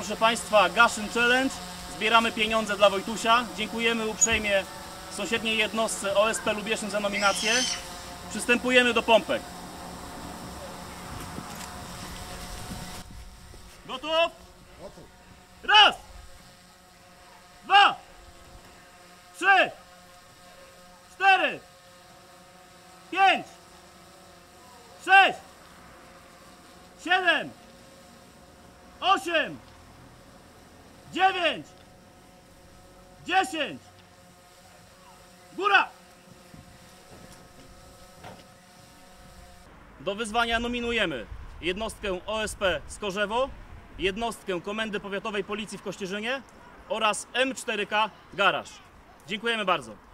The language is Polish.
proszę Państwa, Gaszyn Challenge. Zbieramy pieniądze dla Wojtusia. Dziękujemy uprzejmie sąsiedniej jednostce OSP Lubieszyn za nominację. Przystępujemy do pompek. Gotów? Gotów. Raz! 2! 3! 4! 5! 6! 7! 8! 9! 10! Góra! Do wyzwania nominujemy jednostkę OSP Skorzewo, jednostkę Komendy Powiatowej Policji w Kościerzynie oraz M4K Garaż. Dziękujemy bardzo.